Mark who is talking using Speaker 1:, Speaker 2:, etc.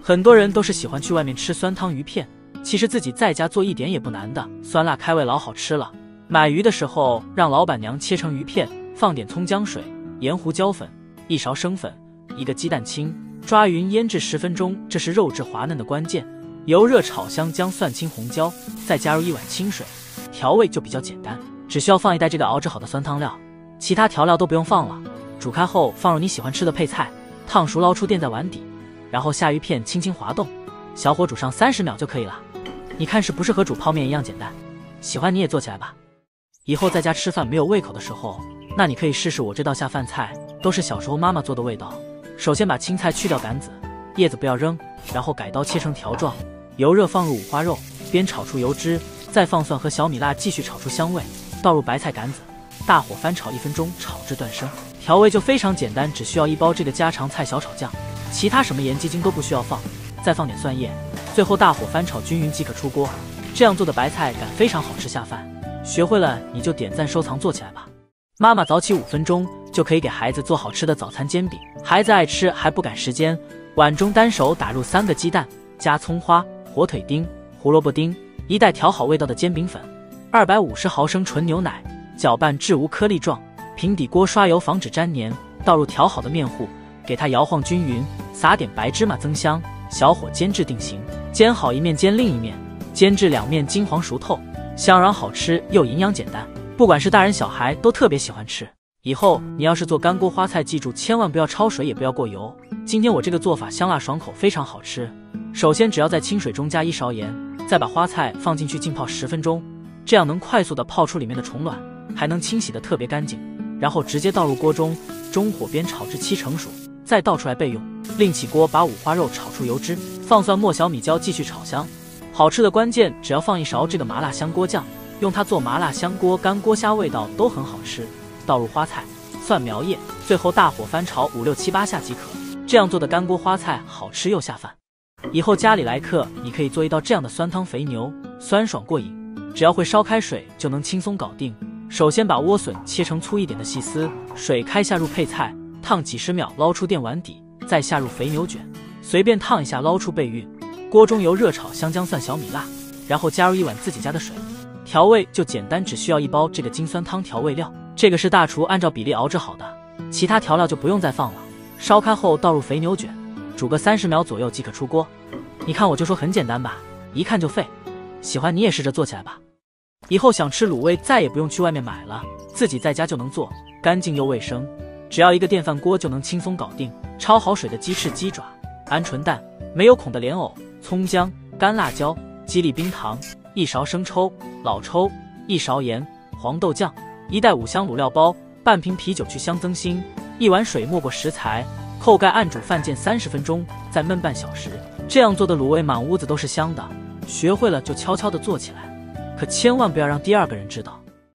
Speaker 1: 很多人都是喜欢去外面吃酸汤鱼片，其实自己在家做一点也不难的，酸辣开胃老好吃了。买鱼的时候让老板娘切成鱼片，放点葱姜水、盐胡椒粉、1勺生粉、1个鸡蛋清，抓匀腌制10分钟，这是肉质滑嫩的关键。油热炒香姜蒜青红椒，再加入1碗清水，调味就比较简单，只需要放一袋这个熬制好的酸汤料，其他调料都不用放了。煮开后放入你喜欢吃的配菜，烫熟捞出垫在碗底，然后下鱼片轻轻滑动，小火煮上30秒就可以了。你看是不是和煮泡面一样简单？喜欢你也做起来吧。以后在家吃饭没有胃口的时候，那你可以试试我这道下饭菜，都是小时候妈妈做的味道。首先把青菜去掉杆子，叶子不要扔，然后改刀切成条状，油热放入五花肉，煸炒出油脂，再放蒜和小米辣继续炒出香味，倒入白菜杆子，大火翻炒1分钟，炒至断生。调味就非常简单，只需要1包这个家常菜小炒酱，其他什么盐鸡精都不需要放，再放点蒜叶，最后大火翻炒均匀即可出锅。这样做的白菜感非常好吃下饭，学会了你就点赞收藏做起来吧。妈妈早起5分钟就可以给孩子做好吃的早餐煎饼，孩子爱吃还不赶时间，碗中单手打入3个鸡蛋，加葱花、火腿丁、胡萝卜丁，1袋调好味道的煎饼粉，250毫升纯牛奶，搅拌至无颗粒状，平底锅刷油防止粘黏，倒入调好的面糊，给它摇晃均匀，撒点白芝麻增香，小火煎至定型，煎好一面煎另一面，煎至2面金黄熟透，香软好吃又营养简单，不管是大人小孩都特别喜欢吃。以后你要是做干锅花菜，记住千万不要焯水，也不要过油。今天我这个做法香辣爽口，非常好吃。首先只要在清水中加1勺盐，再把花菜放进去浸泡10分钟，这样能快速的泡出里面的虫卵，还能清洗的特别干净。然后直接倒入锅中，中火煸炒至7成熟，再倒出来备用。另起锅把五花肉炒出油脂，放蒜末小米椒继续炒香。好吃的关键只要放1勺这个麻辣香锅酱，用它做麻辣香锅、干锅虾味道都很好吃。倒入花菜、蒜苗叶，最后大火翻炒5、6、7、8下即可。这样做的干锅花菜好吃又下饭。以后家里来客，你可以做一道这样的酸汤肥牛，酸爽过瘾，只要会烧开水就能轻松搞定。首先把莴笋切成粗一点的细丝，水开下入配菜，烫几10秒，捞出垫碗底，再下入肥牛卷，随便烫一下捞出备孕。锅中油热炒香姜蒜小米辣，然后加入1碗自己家的水，调味就简单，只需要1包这个金酸汤调味料，这个是大厨按照比例熬制好的，其他调料就不用再放了。烧开后倒入肥牛卷，煮个30秒左右即可出锅。你看我就说很简单吧，一看就废。喜欢你也试着做起来吧。以后想吃卤味再也不用去外面买了，自己在家就能做，干净又卫生，只要一个电饭锅就能轻松搞定。焯好水的鸡翅、鸡爪、鹌鹑蛋，没有孔的莲藕、葱姜、干辣椒、鸡粒冰糖，1勺生抽、老抽，1勺盐、黄豆酱，1袋5香卤料包，半瓶啤酒去香增腥，1碗水没过食材，扣盖按煮饭煎30分钟，再焖半小时。这样做的卤味满屋子都是香的，学会了就悄悄地做起来，可千万不要让第2个人知道。